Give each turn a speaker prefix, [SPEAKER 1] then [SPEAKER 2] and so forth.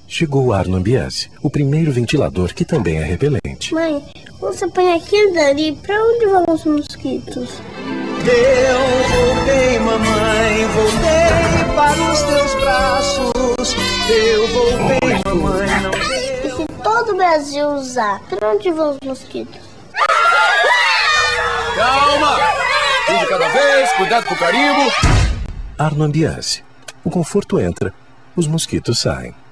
[SPEAKER 1] Chegou o Arno Ambiase, o primeiro ventilador que também é repelente.
[SPEAKER 2] Mãe, você põe aquilo dali, pra onde vão os mosquitos?
[SPEAKER 3] Eu voltei, mamãe, voltei para os teus braços. Eu voltei, mamãe, não sei.
[SPEAKER 2] E se todo o Brasil usar, pra onde vão os mosquitos?
[SPEAKER 4] Calma! Um de cada vez, cuidado com o carimbo.
[SPEAKER 1] Arno Ambiase. O conforto entra, os mosquitos saem.